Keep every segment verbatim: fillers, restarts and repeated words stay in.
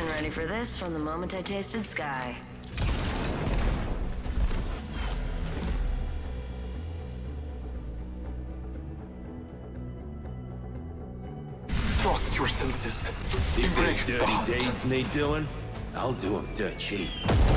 ready for this from the moment I tasted Sky. Trust your senses. Embrace the hunt. Dirty deeds need doing, I'll do them dirt cheap.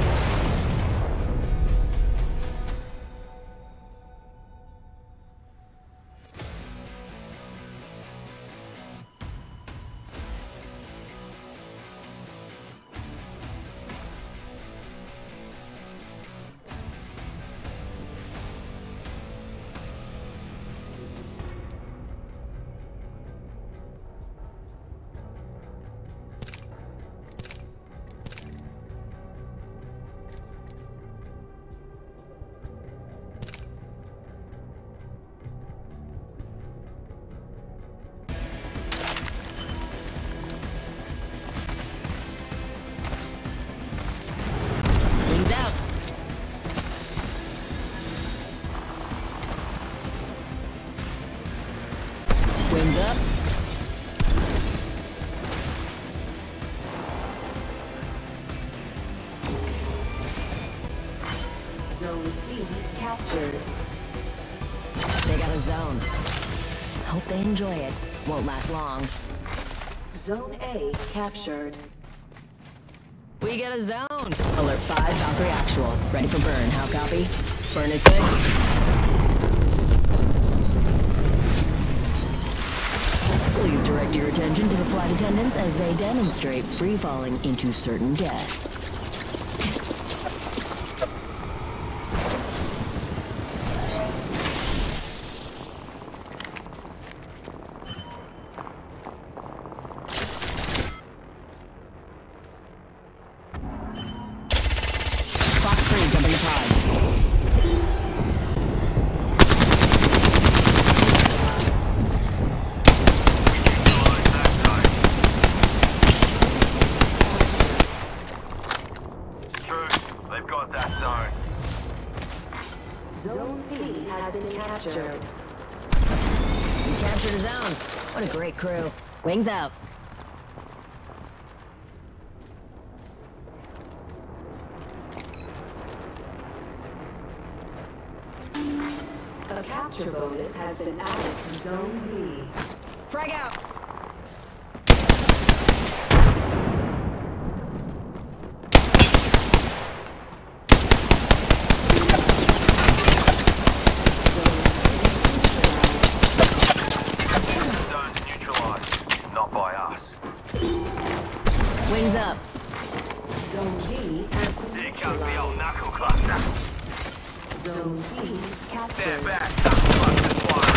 Wings up. Zone C captured. They got a zone. Hope they enjoy it. Won't last long. Zone A captured. We get a zone. Alert five, Valkyrie actual. Ready for burn. How copy? Burn is good. Please direct your attention to the flight attendants as they demonstrate free-falling into certain death. Fox three, jumping the pods. Zone C has been captured. We captured a zone. What a great crew. Wings out. A capture bonus has been added to Zone B. Frag out! Wings up. Zone B has been Here comes the old knuckle cluster. Zone C captured. They're back. Knuckle cluster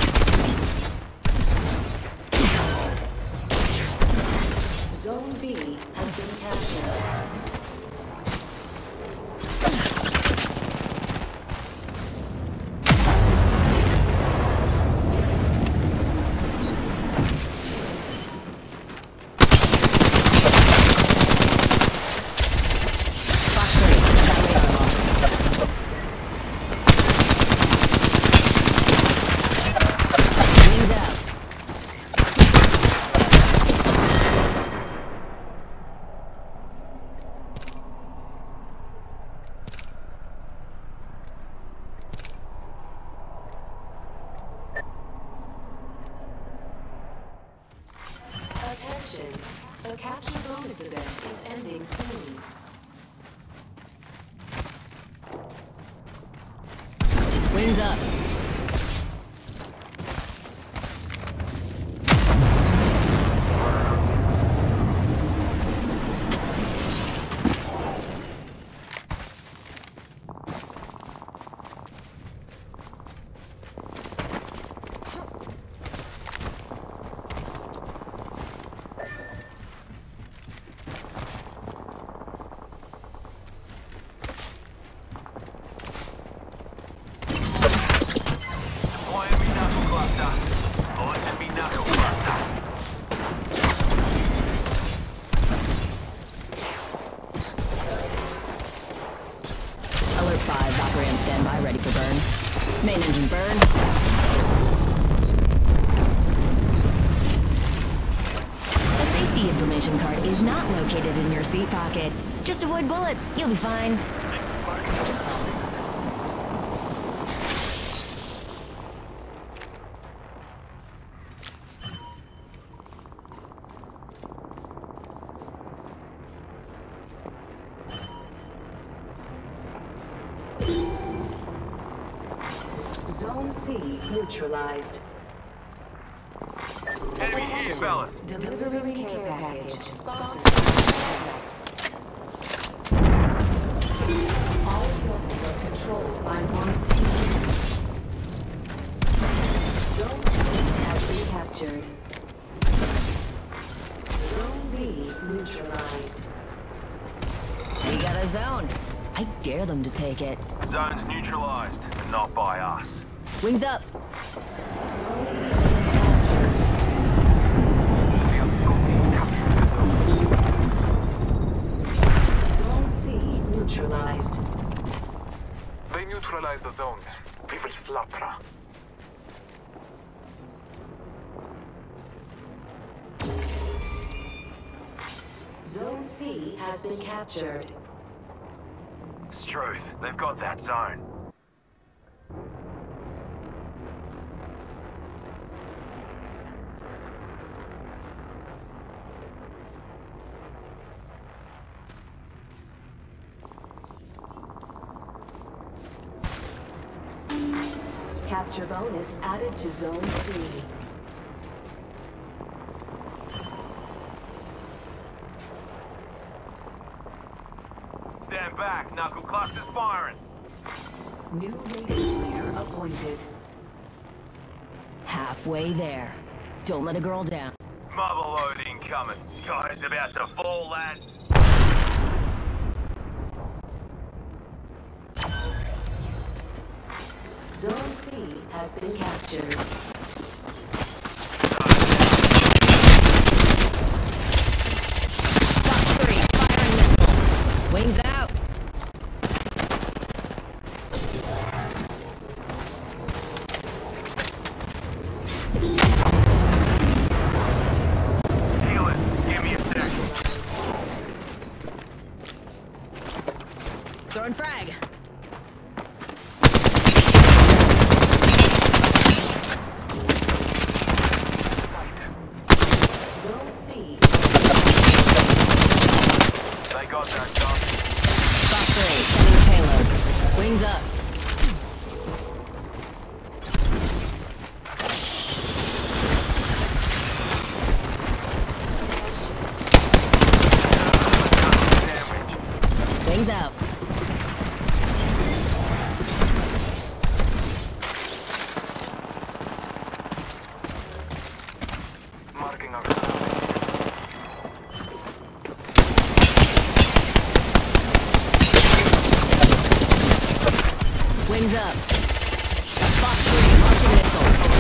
Zone B has been captured. Attention, a capture bonus event is ending soon. Wings up. Alert five, Valkyrie on standby, ready for burn. Main engine burn. A safety safety information card is not located in your seat pocket. Just avoid bullets. You'll be fine. Zone C neutralized. Enemy here, fellas. Delivery care package. All zones are controlled by one team. Zone C has been captured. Zone B neutralized. We got a zone. I dare them to take it. Zone's neutralized, but not by us. Wings up. Zone B captured. The assault team captured the zone. Zone C neutralized. They neutralize the zone. We will slaughter. Zone C has been captured. Struth, they've got that zone. Capture bonus added to Zone C. Stand back, knuckle cluster's firing. New Raiders leader appointed. Halfway there. Don't let a girl down. Mother load incoming. Sky's about to fall, lads. Zone C has been captured. Fox three, firing missiles. Wings out. Heal it. Give me a sec. Throwing frag. Zone C. They got that zone. Fox three, sending payload. Wings up. Damage. Wings out. Marking our Wings up. Fox three, launching missile.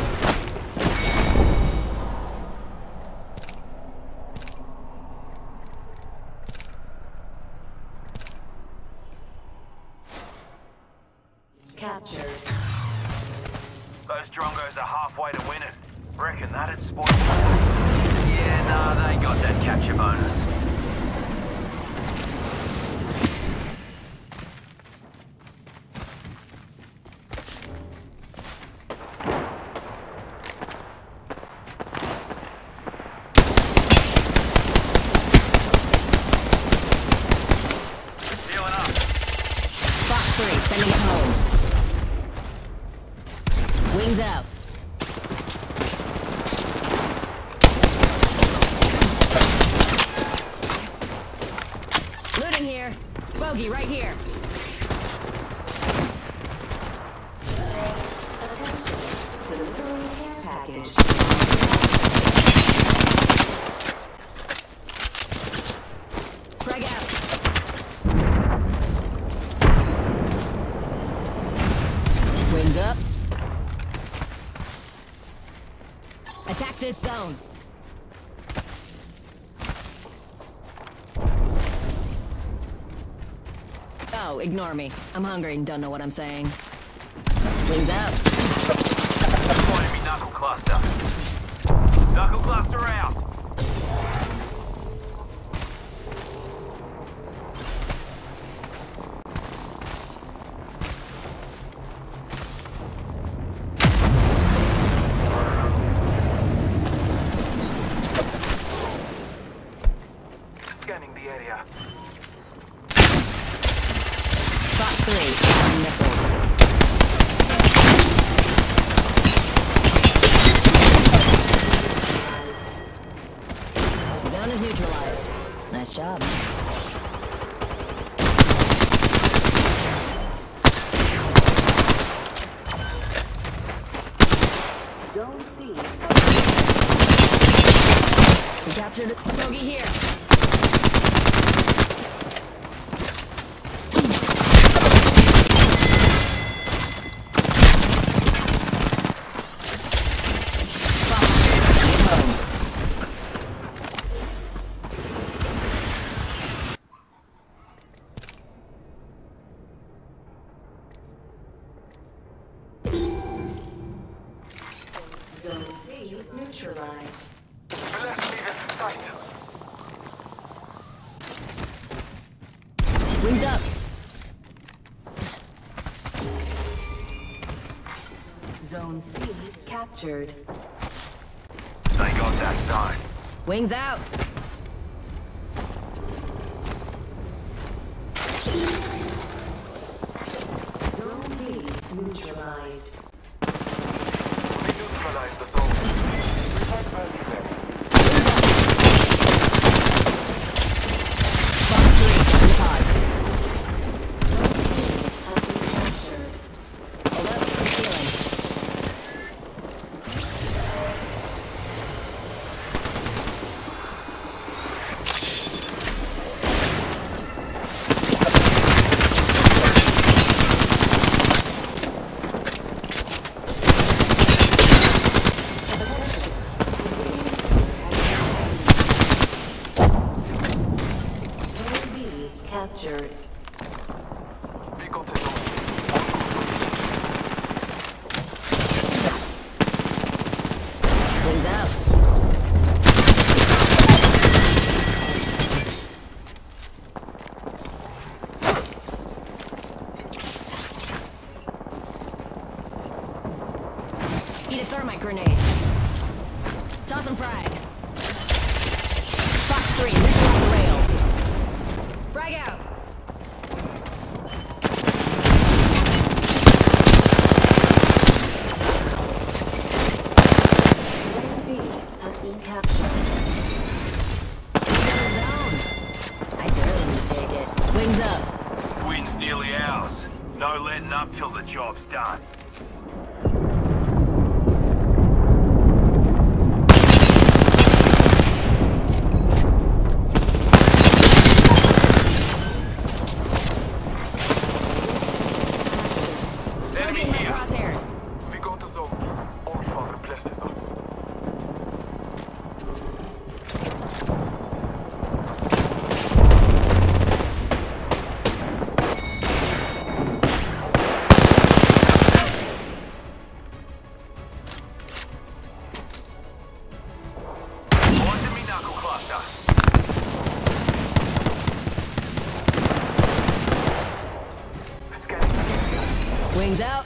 Captured. Those drongos are halfway to winning. Reckon that'd spoil them. Yeah, nah, they got that capture bonus. Healing up. Fox three, sending it home. Wings out. Looting here. Bogey right here. Delivery care package. Frag out. Wings up. Attack this zone. Oh, ignore me. I'm hungry and don't know what I'm saying. Wings out. Enemy knuckle cluster. Knuckle cluster out. captured it. Bogey here. Zone C neutralized. Let's leave it in sight. Wings up. Zone C captured. They got that zone. Wings out. Zone B neutralized. We neutralize the zone. Precise value there. Box three in the pods. Has been captured. Alert to ceiling. Zone B captured. We got a zone. Wings out. Eat a thermite grenade. Toss and frag. Fox three, missile off the rails. Frag out. Zone B has been captured. We got a zone. I barely can take it. Wings up. Win's nearly ours. No letting up till the job's done. Enemy Target my here. crosshairs. We got a zone. All Father blesses us. Onto me knuckle cluster. Scanning the area. Wings out.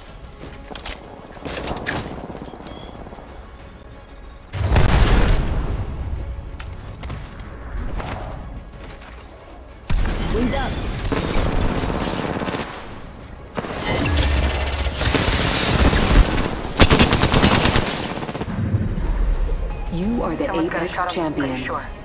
Wings up. You are the Apex champions.